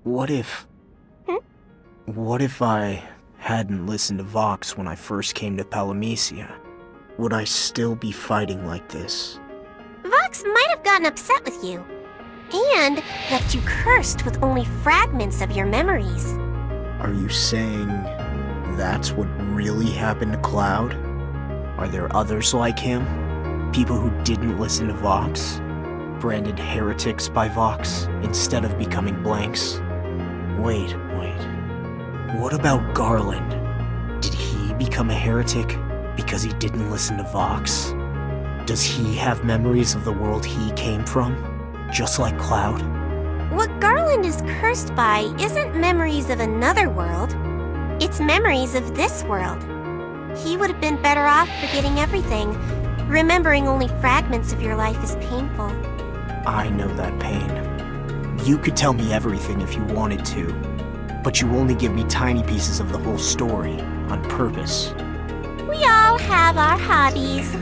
What if... What if I hadn't listened to Vox when I first came to Palamecia? Would I still be fighting like this? Vox might have gotten upset with you, and left you cursed with only fragments of your memories. Are you saying that's what really happened to Cloud? Are there others like him? People who didn't listen to Vox? Branded heretics by Vox instead of becoming blanks? Wait. What about Garland? Did he become a heretic because he didn't listen to Vox? Does he have memories of the world he came from, just like Cloud? What Garland is cursed by isn't memories of another world. It's memories of this world. He would have been better off forgetting everything. Remembering only fragments of your life is painful. I know that pain. You could tell me everything if you wanted to, but you only give me tiny pieces of the whole story, on purpose. We all have our hobbies.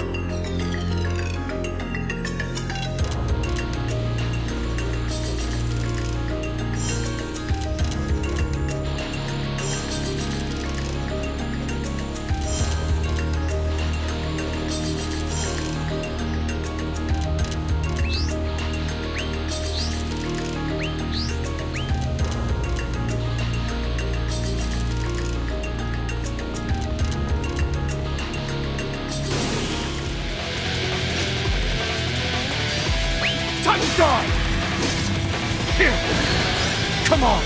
Time to die! Here! Come on!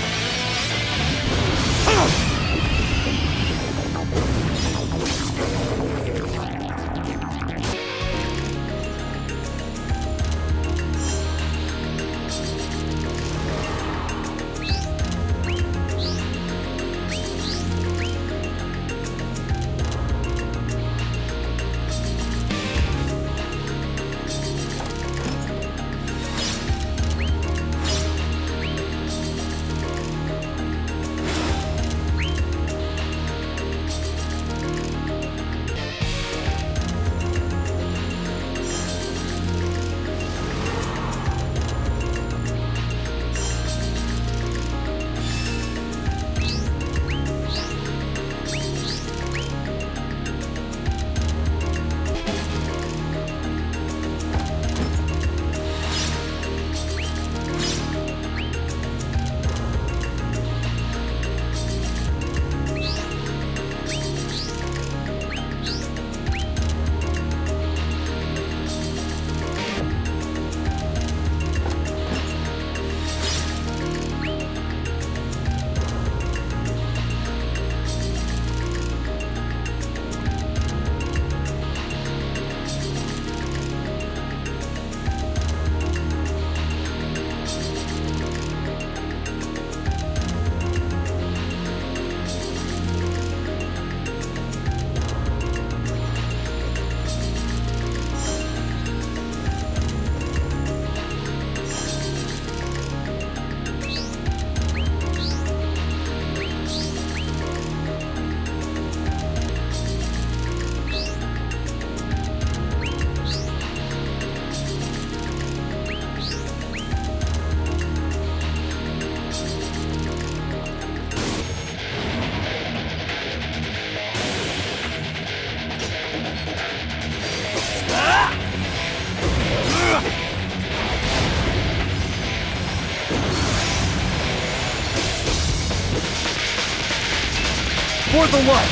For the light!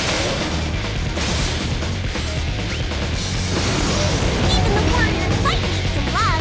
Even the warrior might need some love.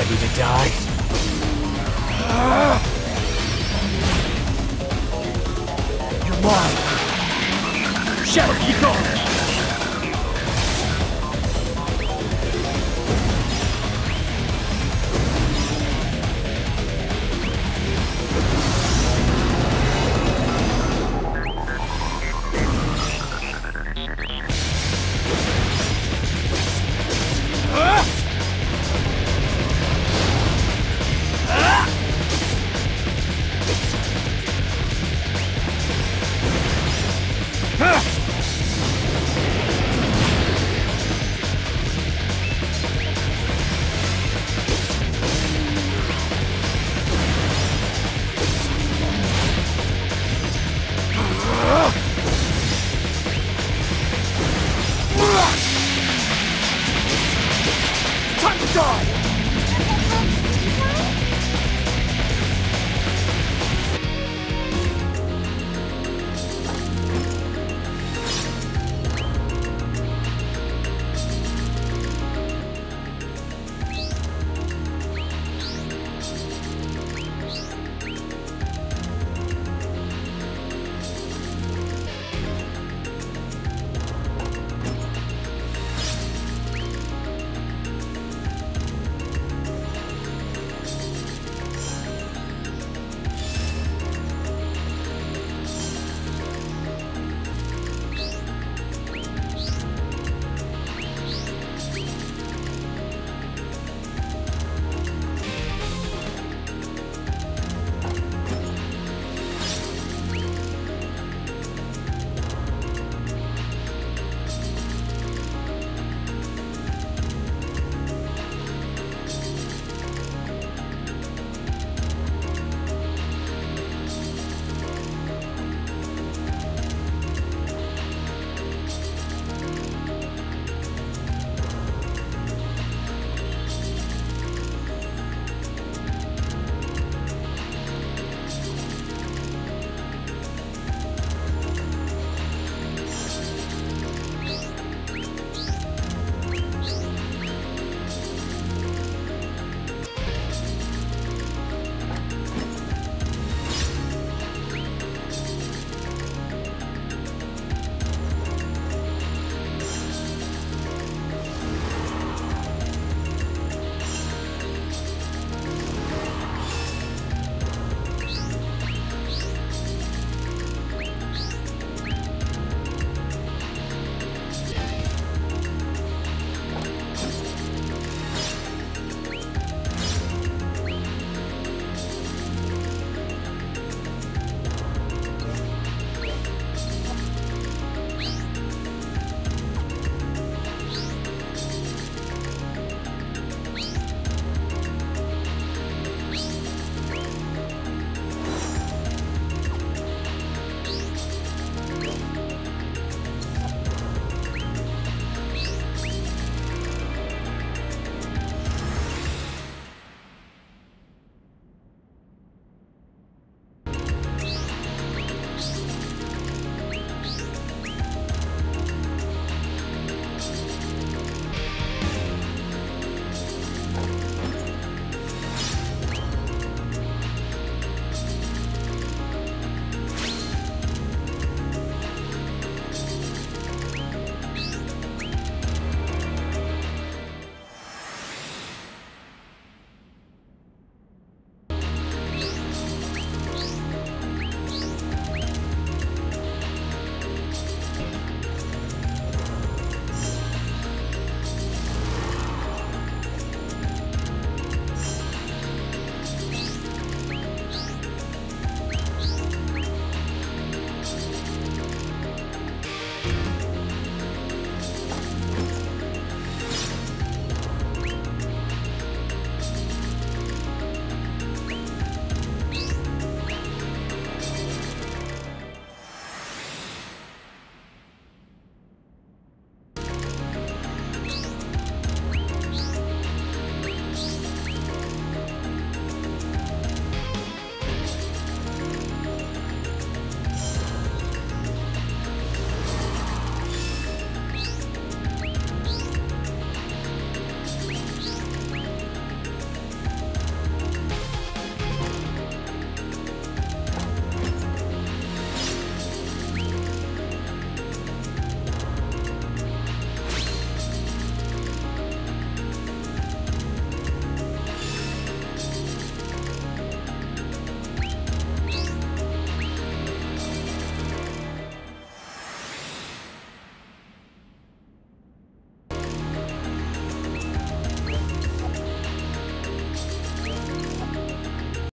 ready to die? You're mine! Shadow, you go!